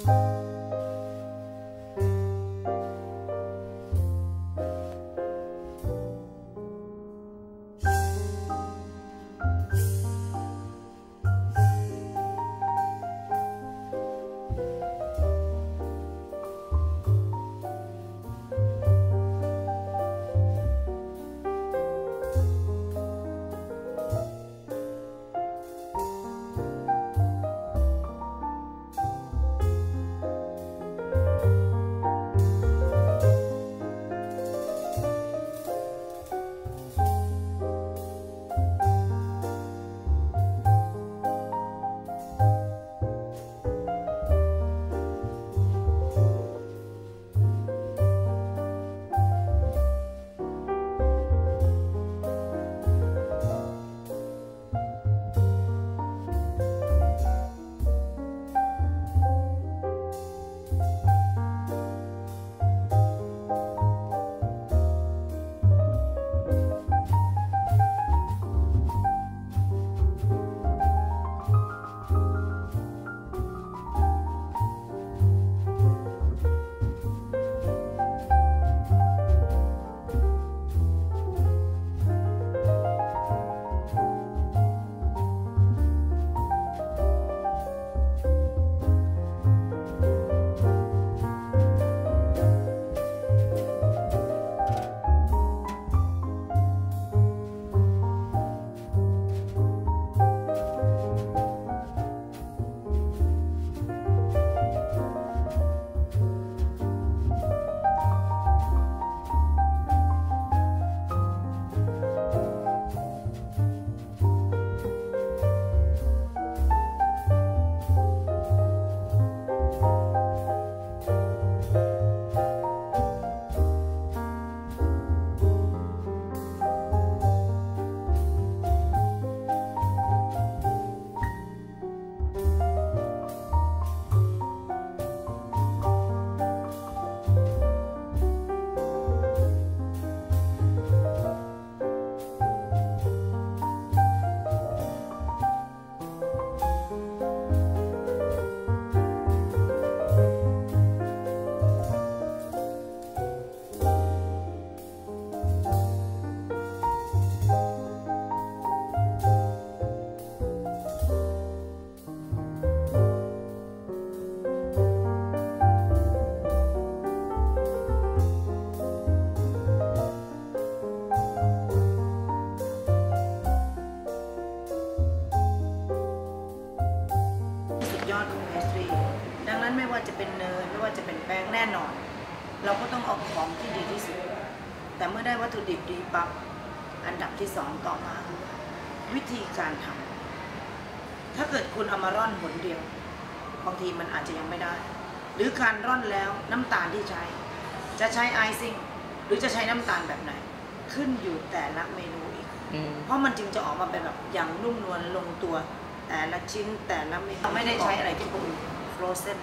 เราก็ต้องเอาของที่ดีที่สุดแต่เมื่อได้วัตถุดิบดีปั๊บอันดับที่2ต่อมาวิธีการทำถ้าเกิดคุณเอามาร่อนหนเดียวบางทีมันอาจจะยังไม่ได้หรือการร่อนแล้วน้ำตาลที่ใช้จะใช้ไอซิ่งหรือจะใช้น้ำตาลแบบไหนขึ้นอยู่แต่ละเมนูอีกเพราะมันจึงจะออกมาเป็นแบบอย่างนุ่มนวลลงตัวแต่ละชิ้นแต่ละเมนูไม่ได้ใช้อะไรที่เป็นโฟรเซน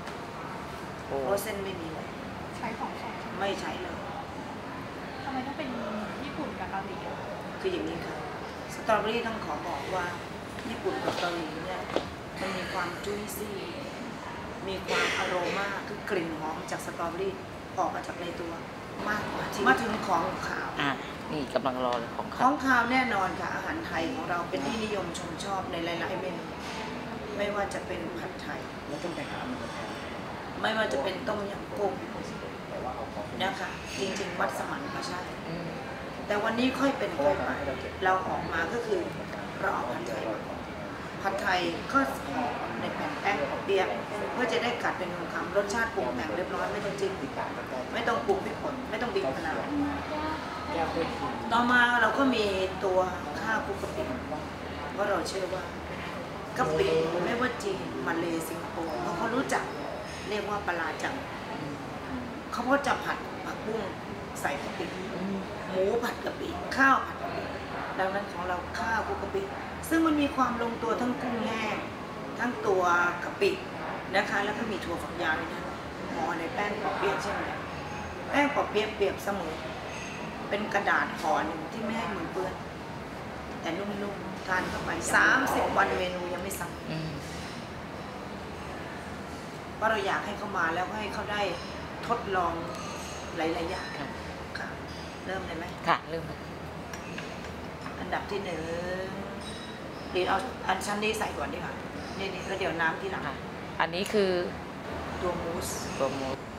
ไม่มีเลยใช้ของสดไม่ใช้เลยทำไมต้องเป็นญี่ปุ่นกับเกาหลีคืออย่างนี้ค่ะสตรอเบอรี่ต้องขอบอกว่าญี่ปุ่นกับเกาหลีเนี่ยมันมีความจุยซี่มีความอโรมาคือกลิ่นหอมจากสตรอเบอรี่ออกมาจากในตัวมากกว่ามาถึงของขาวนี่กำลังรอเลยของขาวแน่นอนค่ะอาหารไทยของเราเป็นที่นิยมชมชอบในหลายๆเมนูไม่ว่าจะเป็นผัดไทยไม่ว่าจะเป็นต้มยำกุ้งนะคะจริงๆวัดสมันก็ใช่แต่วันนี้ค่อยเป็นค่อยไปเราออกมาก็คือเราเอาผัดไทยก็ห่อในแผ่นแป้งเปียกเพื่อจะได้กัดเป็นคำรสชาติปรุงแต่งเรียบร้อยไม่ต้องจิ้มไม่ต้องปรุงพริกป่นไม่ต้องบีบมะนาวต่อมาเราก็มีตัวข้าวคลุกกะปิเพราะเราเชื่อว่ากะปิไม่ว่าจีนมาเลสิงคโปร์เพราะเขารู้จักเรียกว่าปลาจังเขาก็จะผัดผักบุ้งใส่กะปิหมูผัดกะปิข้าวผัดกะปิดังนั้นของเราข้าวคลุกกะปิซึ่งมันมีความลงตัวทั้งกุ้งแห้งทั้งตัวกะปินะคะแล้วก็มีถั่วฝักยาวนี่นะห่อในแป้งปอเปี๊ยะใช่ไหมแป้งปอเปี๊ยะเปรียบเสมือนเป็นกระดาษห่อหนึ่งที่ไม่ให้มือเปื้อนแต่นุ่มๆทานเข้าไป30 วันเมนูยังไม่สั่งเพราะเราอยากให้เขามาแล้วให้เขาได้ทดลองหลายๆอย่างค่ะค่ะเริ่มเลยไหมค่ะเริ่มเลยอันดับที่1ดีเอาอันชั้นนี้ใส่ก่อนดีกว่านี่แล้วเดี๋ยวน้ำที่หลังค่ะ อันนี้คือตัวมูสตัวมูส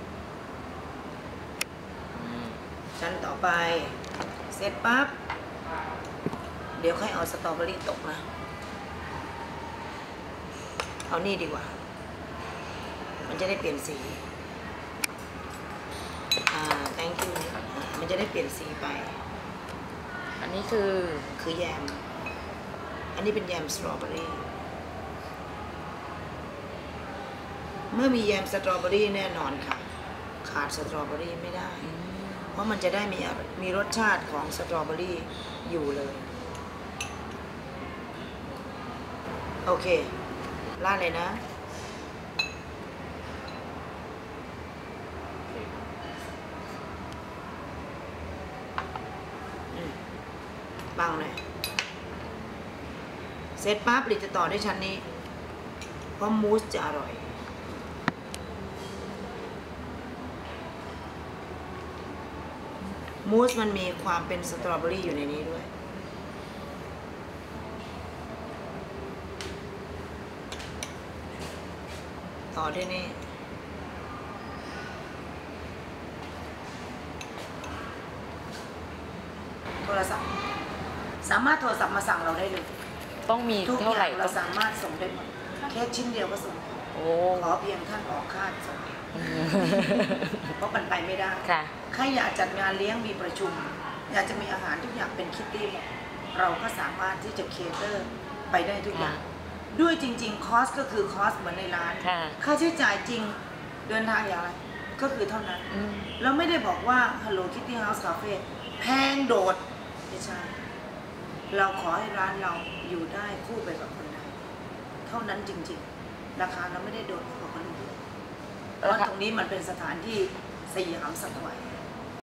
อืมชั้นต่อไปเสร็จปั๊บเดี๋ยวค่อยเอาสตรอเบอรี่ตกนะเอานี่ดีกว่ามันจะได้เปลี่ยนสีthank you มันจะได้เปลี่ยนสีไปอันนี้คือคือแยม อันนี้เป็นแยมสตรอเบอรี่ เมื่อมีแยมสตรอเบอรี่แน่นอนค่ะ ขาดสตรอเบอรี่ไม่ได้ เพราะมันจะได้มีรสชาติของสตรอเบอรี่อยู่เลย โอเคราดเลยนะ บังหน่อยเสร็จปั๊บลิจะต่อด้วยชั้นนี้ เพราะมูสจะอร่อย มูสมันมีความเป็นสตรอเบอรี่อยู่ในนี้ด้วย ต่อด้วยนี่โทรศัพท์สามารถโทรศัพท์มาสั่งเราได้เลยต้องมีทุกอเท่าไหร่ย่างต้เราองสามารถส่งได้หมดแค่ชิ้นเดียวก็ส่งได้โอ้ขอเพียงท่านออกค่าส่งเพราะมันไปไม่ได้ค่ะใครอยากจัดงานเลี้ยงมีประชุม อยากจะมีอาหารทุกอย่างเป็นคิตตี้หมดเราก็สามารถที่จะเคเตอร์ไปได้ทุกอย่าง ด้วยจริงๆคอสก็คือคอสเหมือนในร้านค่ะค่าใช้จ่ายจริงเดินทางอย่างไรก็คือเท่านั้นอืมเราไม่ได้บอกว่า Hello Kitty House Cafe แพงโดดไม่ใช่ เราขอให้ร้านเราอยู่ได้คู่ไปกับคนไทยเท่านั้นจริงๆ ราคาเราไม่ได้โดดกว่าคนอื่นเพราะตรงนี้มันเป็นสถานที่สยามสแควร์